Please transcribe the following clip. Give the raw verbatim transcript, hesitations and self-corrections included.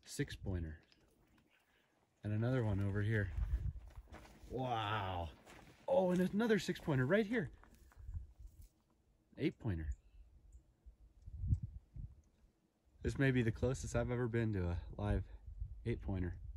six pointer. And another one over here. Wow. Oh, and another six pointer right here. Eight pointer. This may be the closest I've ever been to a live eight pointer.